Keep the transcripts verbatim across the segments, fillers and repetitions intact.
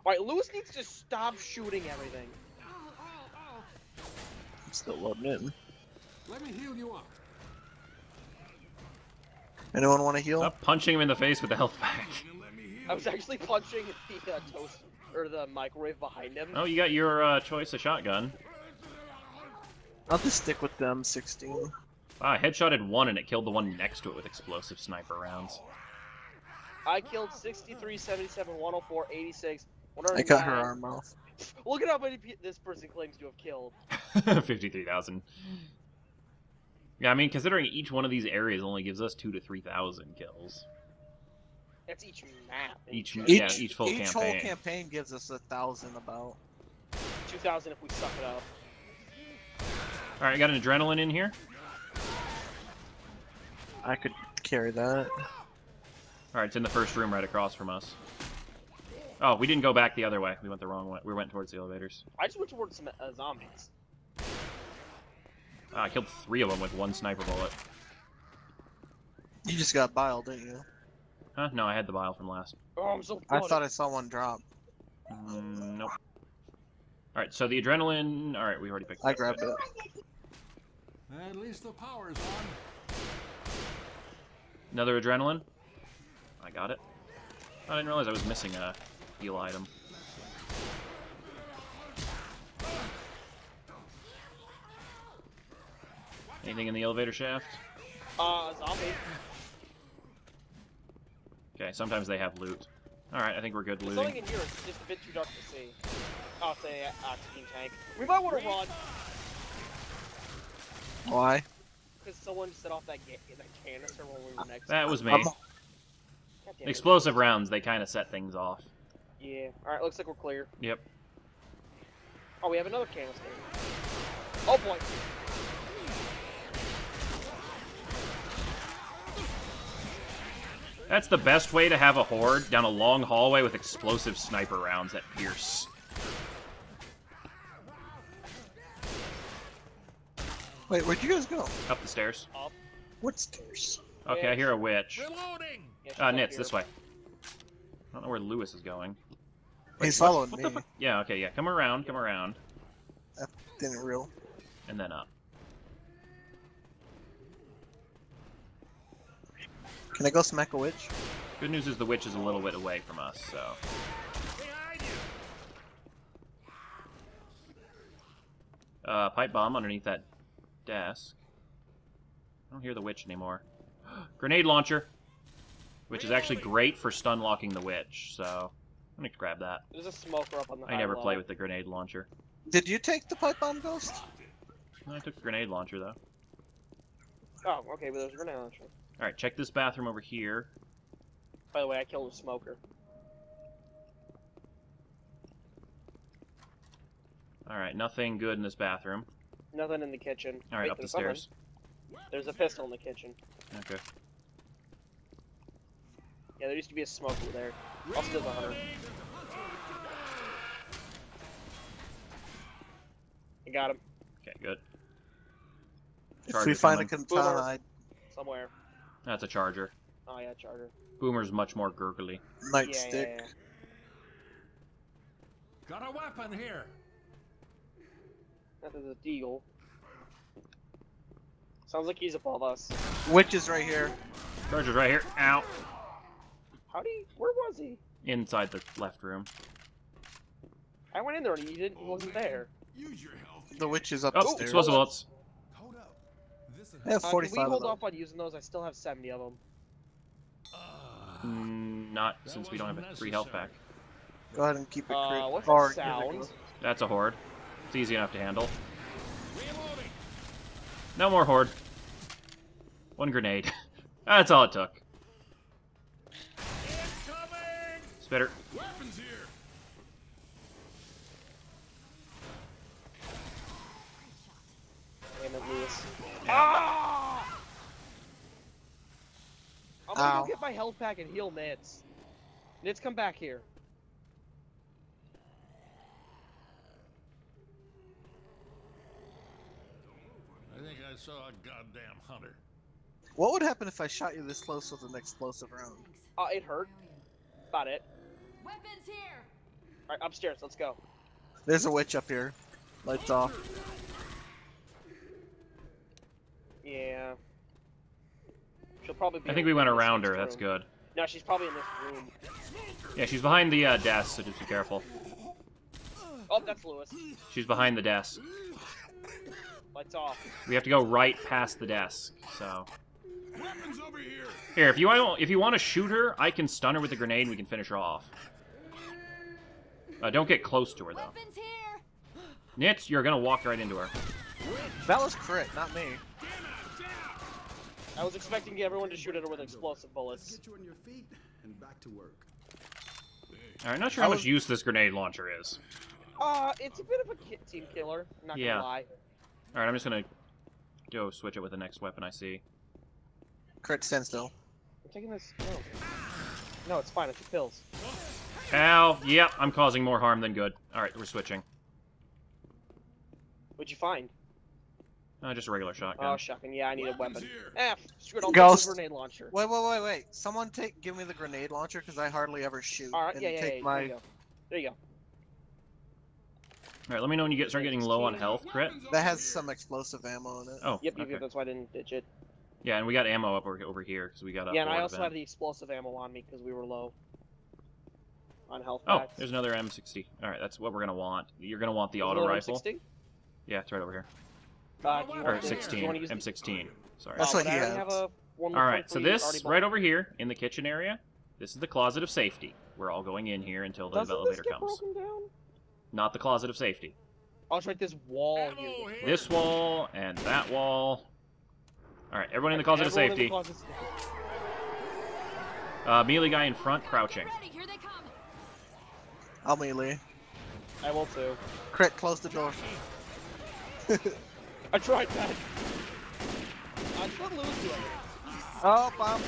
Alright, Lewis needs to stop shooting everything. I'm still loading in. Let me heal you up. Anyone want to heal? Stop punching him in the face with the health pack. I was actually punching the uh, toast or the microwave behind him. Oh, you got your uh, choice of shotgun. I'll just stick with them. sixteen. Wow, I headshotted one and it killed the one next to it with explosive sniper rounds. I killed sixty-three, seventy-seven, one oh four, eighty-six, one oh nine. I cut her arm off. Look at how many pe this person claims to have killed. fifty-three thousand. Yeah, I mean, considering each one of these areas only gives us two to three thousand kills. That's each map. Each, Each, yeah, each full each campaign. whole campaign gives us a thousand about. two thousand if we suck it up. All right, got an adrenaline in here. I could carry that. All right, it's in the first room right across from us. Oh, we didn't go back the other way. We went the wrong way. We went towards the elevators. I just went towards some uh, zombies. Ah, I killed three of them with one sniper bullet. You just got bile, didn't you? Huh? No, I had the vial from last. Oh, I'm so I flooded. thought I saw one drop. Mm, nope. All right, so the adrenaline. All right, we already picked. I that grabbed up. it. At least the power's on. Another adrenaline. I got it. I didn't realize I was missing a heal item. Anything in the elevator shaft? Uh, zombie. Okay, sometimes they have loot. Alright, I think we're good There's looting. something in here. It's just a bit too dark to see. Oh, it's a uh, oxygen tank. We might want to run. Why? Because someone set off that, ga that canister when we were next That to was it. me. I'm- God damn it. Explosive rounds, they kind of set things off. Yeah. Alright, looks like we're clear. Yep. Oh, we have another canister. Oh boy. That's the best way to have a horde, down a long hallway with explosive sniper rounds that pierce. Wait, where'd you guys go? Up the stairs. Up. What stairs? Okay, I hear a witch. Reloading. Yeah, she's Uh, up Nits, here. this way. I don't know where Lewis is going. He's what- following what me. the fuck? Yeah, okay, yeah. Come around, come around. That didn't real. And then up. Can I go smack a witch? Good news is the witch is a little bit away from us, so... Behind you. Uh, pipe bomb underneath that desk. I don't hear the witch anymore. Grenade launcher! Which is actually great for stun locking the witch, so... I'm gonna grab that. There's a smoker up on the I high never level. play with the grenade launcher. Did you take the pipe bomb, Ghost? No, I took the grenade launcher, though. Oh, okay, but there's a grenade launcher. Alright, check this bathroom over here. By the way, I killed a smoker. Alright, nothing good in this bathroom. Nothing in the kitchen. Alright, Wait, up the there's something. stairs. There's a pistol in the kitchen. Okay. Yeah, there used to be a smoker there. I'll steal the hunter. I got him. Okay, good. If Charger we find a coming. katana, I'd Somewhere. That's a charger. Oh yeah, charger. Boomer's much more gurgly. nightstick. Yeah, yeah, yeah. Got a weapon here. That is a deagle. Sounds like he's above us. Witch is right here. Charger's right here. Ow. How do you? Where was he? Inside the left room. I went in there and he didn't. He wasn't there. Use your health. The witch is Oh, upstairs. explosive bullets. Hold up. This is I have Uh, can we forty-five of hold them. off on using those? I still have seventy of them. Mm, not That since we don't have a wasn't free health pack. necessary. Go ahead and keep it Uh, crit- what's or that give it a sound? go. That's a horde. It's easy enough to handle. Reloading. No more horde. One grenade. That's all it took. Incoming. Spitter. Weapons here. Damn it, Lewis. Ah! I'm gonna Ow. go get my health pack and heal Nits. Nits, come back here. I think I saw a goddamn hunter. What would happen if I shot you this close with an explosive round? Uh, it hurt. About it. Weapons here. Alright, upstairs, let's go. There's a witch up here. Lights off. Yeah. She'll probably be I think we went around her. That's good. No, she's probably in this room. Yeah, she's behind the uh, desk, so just be careful. Oh, that's Lewis. She's behind the desk. Lights off. We have to go right past the desk, so... Weapons over here. Here, if you want, if you want to shoot her, I can stun her with a grenade and we can finish her off. Uh, don't get close to her, though. Weapons here. Nits, you're gonna walk right into her. That was crit, not me. I was expecting everyone to shoot at her with explosive bullets. Get you on your feet and back to work. Alright, not sure how much use this grenade launcher is. Uh, it's a bit of a ki team killer, not Yeah. gonna lie. Alright, I'm just gonna go switch it with the next weapon I see. Crit, stand still. I'm taking this. No. No, it's fine. It's the pills. Ow! Yep, I'm causing more harm than good. Alright, we're switching. What'd you find? Uh, just a regular shotgun. Oh, shotgun. Yeah, I need a weapon. here. Eh, screw it. I'll Ghost. take the grenade launcher. Wait, wait, wait, wait. Someone take, give me the grenade launcher because I hardly ever shoot. All right. and Yeah, yeah, take yeah. my. There you go. There you go. Alright, let me know when you get start getting low on health, crit. That has some explosive ammo in it. Oh, Yep, okay. yep, that's why I didn't ditch it. Yeah, and we got ammo up over, over here, because we got a Yeah, and I board also event. have the explosive ammo on me because we were low on health Oh, packs. there's another M sixty. Alright, that's what we're gonna want. You're gonna want the There's auto another rifle. M sixty? Yeah, it's right over here. Uh, do you Or want to, do you sixteen. want to use M the- sixteen. Sorry. That's Oh, what but he I already has. have a one Alright, so point three this, already right bought. over here, in the kitchen area, this is the closet of safety. We're all going in here until the Doesn't elevator this get comes. broken down? Not the closet of safety. Oh, it's right this wall Ammo here. here. This wall, and that wall. Alright, everyone in the closet of Everyone in the safety. closet's- Uh, melee guy in front, crouching. Ready, here they come. I'll melee. I will too. Crit, close the door. I tried that. I thought Lewis do it. Oh, bomb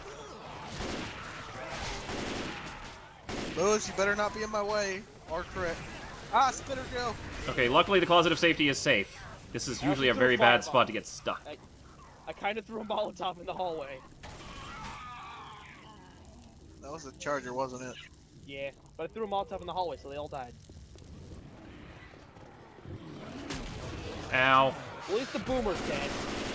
boomer. Lewis, you better not be in my way. Or crit. Ah, spitter Joe. Okay, luckily the closet of safety is safe. This is I usually a also very threw a bad fireball. spot to get stuck. I, I kind of threw a Molotov in the hallway. That was a charger, wasn't it? Yeah, but I threw a Molotov in the hallway, so they all died. Ow. At least the boomer's dead.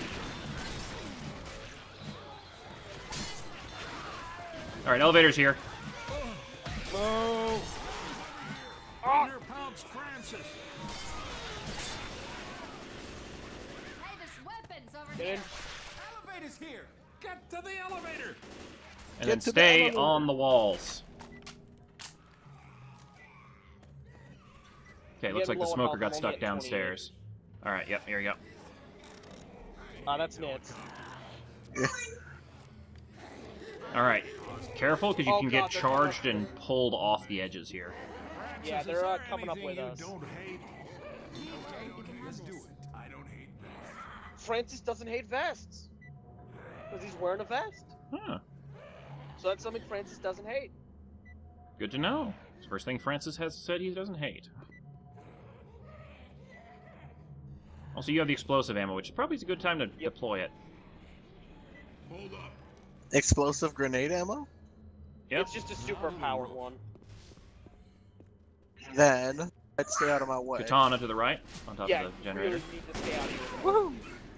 Alright, elevator's here. Move! Here pounced Francis. Hey, there's weapons over Get here. in. Elevator's here. Get to the elevator. And Get then to the stay elevator. on the walls. Okay, I'm looks like getting the low on smoker health, got I'm only stuck at twenty-eight. downstairs. Alright, yep, here we go. Ah, that's Nance. Yeah. Alright, careful because you Oh, can God, get they're charged and pulled off the edges here. Yeah, Francis, they're, is uh, there coming up anything with you us. Don't hate? Okay, let's do it. I don't hate that. Francis doesn't hate vests. Because he's wearing a vest. Huh, So that's something Francis doesn't hate. good to know. It's the first thing Francis has said he doesn't hate. Also, you have the explosive ammo, which probably is a good time to deploy it. Hold up. Explosive grenade ammo? Yep. It's just a super powered one. Then, I'd stay out of my way. Katana to the right, on top Yeah, of the you generator. really need to stay out of here. Woohoo!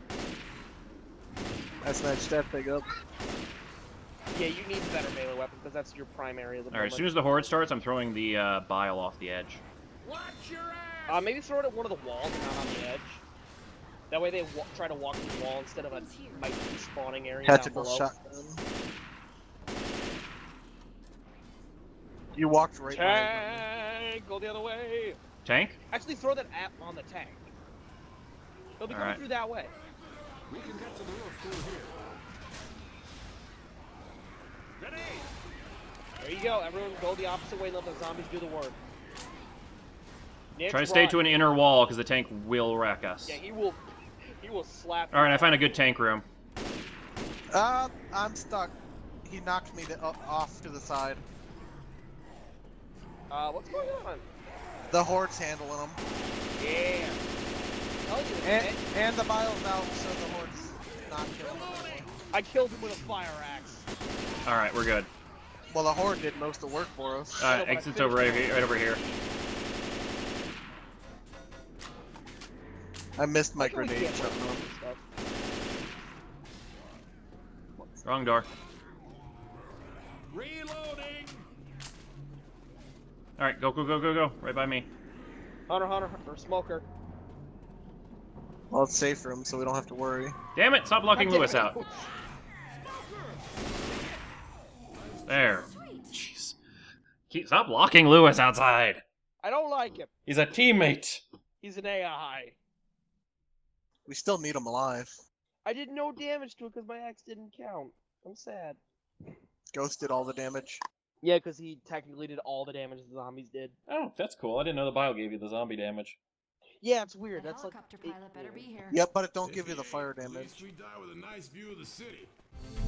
I snatched that thing up. Yeah, you need a better melee weapon because that's your primary as a Alright, as soon as the horde starts, I'm throwing the uh, bile off the edge. Watch your ass. Uh, maybe throw it at one of the walls and not on the edge. That way they wa try to walk through the wall instead of a might be spawning area down Tactical below. shotgun. You walked right by me. Tank! Go the other way! Tank? Actually, throw that app on the tank. They'll be coming Alright. through that way. We can get to the roof through here. Grenade. There you go. Everyone go the opposite way and let the zombies do the work. Nick, Try to stay run. to an inner wall, because the tank will wreck us. Yeah, he will. He will slap. you. Alright, I found a good tank room. Uh, I'm stuck. He knocked me to, uh, off to the side. Uh, what's going on? The horde's handling them. Yeah. Tell you, And, man. and the bile's out, so the horde's not killing them. I killed him with a fire axe. Alright, we're good. Well, the horde did most of the work for us. Uh, but I exit's finished over right, it. here, right over here. I missed my I feel like grenade you get shutting more off. stuff. Wrong door. Reloading. All right, go, go, go, go, go. Right by me. Hunter, Hunter, or Smoker. Well, it's safe for him, so we don't have to worry. Damn it! Stop locking God Lewis damn it. out. There. Jeez. Keep, stop locking Lewis outside. I don't like him. He's a teammate. He's an A I. We still need him alive. I did no damage to it because my axe didn't count. I'm sad. Ghost did all the damage. Yeah, because he technically did all the damage the zombies did. Oh, that's cool. I didn't know the bio gave you the zombie damage. Yeah, it's weird. The That's like helicopter it- pilot better be here. Yep, but it don't give you the fire At least damage. we die with a nice view of the city.